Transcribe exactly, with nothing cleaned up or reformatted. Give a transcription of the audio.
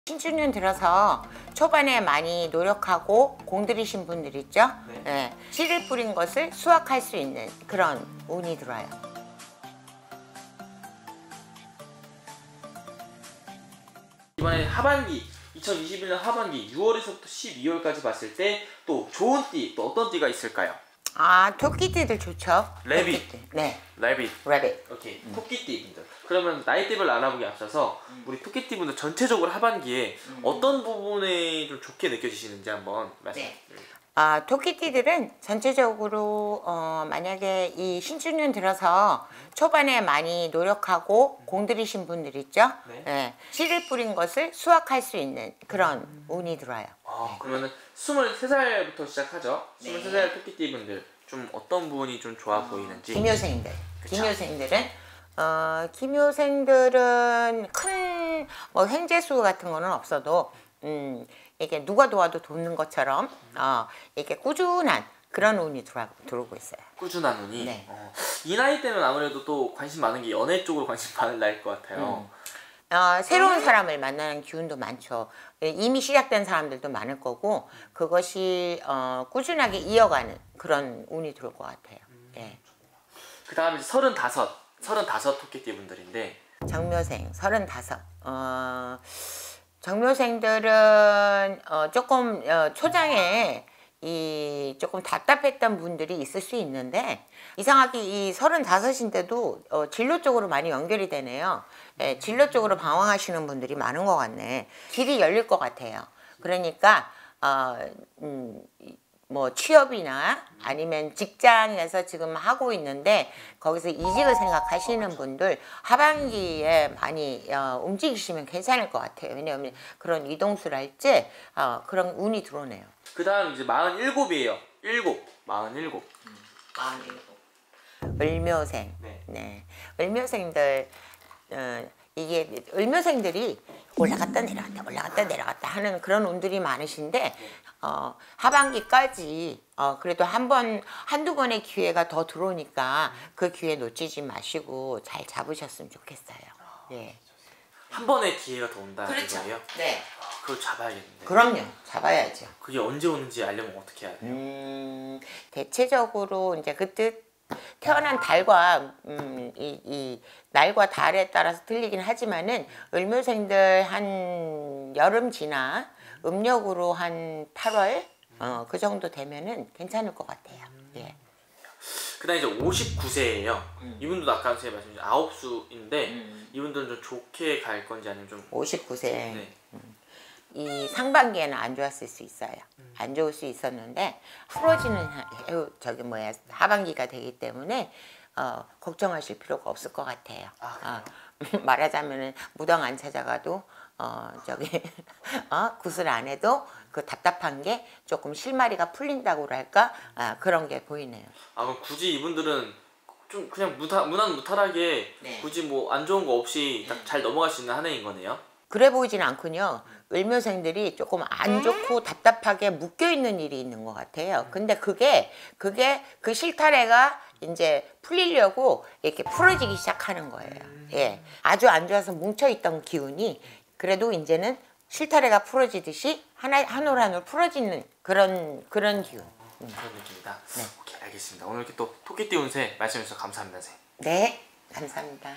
신축년 들어서 초반에 많이 노력하고 공들이신 분들 있죠? 네. 네. 씨를 뿌린 것을 수확할 수 있는 그런 운이 들어요. 이번에 하반기, 이천이십일 년 하반기 유월에서부터 십이월까지 봤을 때 또 좋은 띠, 또 어떤 띠가 있을까요? 아, 토끼띠들 좋죠? 레빗. 토끼띠. 네. 레빗. 레빗. 오케이. 음. 토끼띠 분들. 그러면 나이대별로 알아보기 앞서서 음. 우리 토끼띠 분들 전체적으로 하반기에 음. 어떤 부분에 좀 좋게 느껴지시는지 한번 말씀해 네. 주세요. 아, 토끼띠들은 전체적으로 어, 만약에 이 신축년 들어서 초반에 많이 노력하고 음. 공들이신 분들 있죠? 네. 네. 씨를 뿌린 것을 수확할 수 있는 그런 음. 운이 들어요. 아, 그러면은 스물세 살부터 시작하죠? 네. 스물세 살 토끼띠 분들 좀 어떤 부분이 좀 좋아 어, 보이는지. 김효생들. 그쵸? 김효생들은 어, 김효생들은 큰 뭐 횡재수 같은 거는 없어도 음, 이게 누가 도와도 돕는 것처럼 어, 이게 꾸준한 그런 운이 들어, 들어오고 있어요. 꾸준한 운이? 네. 어, 이 나이 때는 아무래도 또 관심 많은 게 연애 쪽으로 관심 많은 나이일 것 같아요. 음. 어, 새로운 사람을 만나는 기운도 많죠. 이미 시작된 사람들도 많을 거고 그것이 어, 꾸준하게 이어가는 그런 운이 들어올 것 같아요. 음, 예. 그 다음에 서른다섯, 서른다섯 토끼띠 분들인데 정묘생 서른다섯. 어, 정묘생들은 어, 조금 어, 초장에 이 조금 답답했던 분들이 있을 수 있는데 이상하게 이 서른다섯인데도 어, 진로 쪽으로 많이 연결이 되네요. 예, 진로 쪽으로 방황하시는 분들이 많은 것 같네. 길이 열릴 것 같아요. 그러니까 어, 음, 뭐 취업이나 아니면 직장에서 지금 하고 있는데 거기서 이직을 생각하시는 분들 하반기에 많이 어, 움직이시면 괜찮을 것 같아요. 왜냐하면 그런 이동수랄지 어, 그런 운이 들어오네요. 그 다음 이제 마흔일곱이에요. 일곱, 마흔일곱. 음, 마흔일곱. 을묘생. 네. 네. 을묘생들 어, 이게 을묘생들이 올라갔다 내려갔다 올라갔다 내려갔다 하는 그런 운들이 많으신데 어, 하반기까지 어, 그래도 한 번, 한두 번의 기회가 더 들어오니까 그 기회 놓치지 마시고 잘 잡으셨으면 좋겠어요. 예. 한 번의 기회가 더 온다. 그렇죠. 이거예요? 네. 아, 그걸 잡아야겠는데. 그럼요. 잡아야죠. 그게 언제 오는지 알려면 어떻게 해야 돼요? 음, 대체적으로 이제 그 뜻 태어난 달과 음, 이, 이 날과 달에 따라서 틀리긴 하지만은 을묘생들 한 여름 지나 음력으로 한 팔월 어, 그 정도 되면은 괜찮을 것 같아요. 예. 그 다음에 이제 오십구 세예요. 음. 이분도 아까 제가 말씀드린 아홉 수인데 음. 이분들은 좀 좋게 갈 건지 아니면 좀 오십구 세. 네. 음. 이 상반기에는 안 좋았을 수 있어요. 음. 안 좋을 수 있었는데 풀어지는 하, 저기 뭐야 하반기가 되기 때문에 어, 걱정하실 필요가 없을 것 같아요. 아, 어, 말하자면은 무당 안 찾아가도 어, 저기 어, 구슬 안 해도 그 답답한 게 조금 실마리가 풀린다고 할까 아, 그런 게 보이네요. 아 그럼 굳이 이분들은 좀 그냥 무타, 무난무탈하게 네. 굳이 뭐 안 좋은 거 없이 딱 잘 넘어갈 수 있는 한 해인 거네요? 그래 보이진 않군요. 을묘생들이 조금 안 좋고 답답하게 묶여있는 일이 있는 것 같아요. 근데 그게 그게 그 실타래가 이제 풀리려고 이렇게 풀어지기 시작하는 거예요. 예, 아주 안 좋아서 뭉쳐있던 기운이 그래도 이제는 실타래가 풀어지듯이 하나 한 올 한 올 풀어지는 그런 그런 기운. 음, 그런 느낌이다. 네. 오케이 알겠습니다. 오늘 이렇게 또 토끼띠 운세 말씀해 주셔서 감사합니다, 선생님. 네, 감사합니다.